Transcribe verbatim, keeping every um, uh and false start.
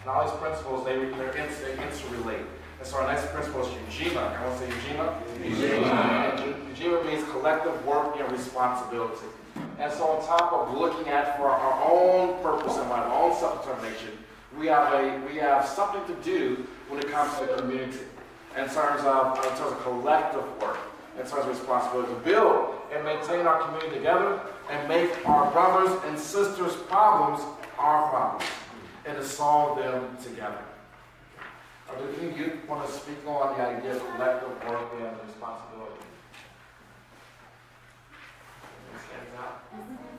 And all these principles, they, they're in, they interrelate. And so our next principle is Ujima. I want to say Ujima? Ujima. Ujima means collective work and responsibility. And so on top of looking at for our own purpose in life, our own self-determination, we have a we have something to do when it comes to the community. In terms of in terms of collective work, in terms of responsibility to build and maintain our community together and make our brothers and sisters' problems our problems and to solve them together. Or do any of you want to speak on the idea of collective work and responsibility? Any stands out?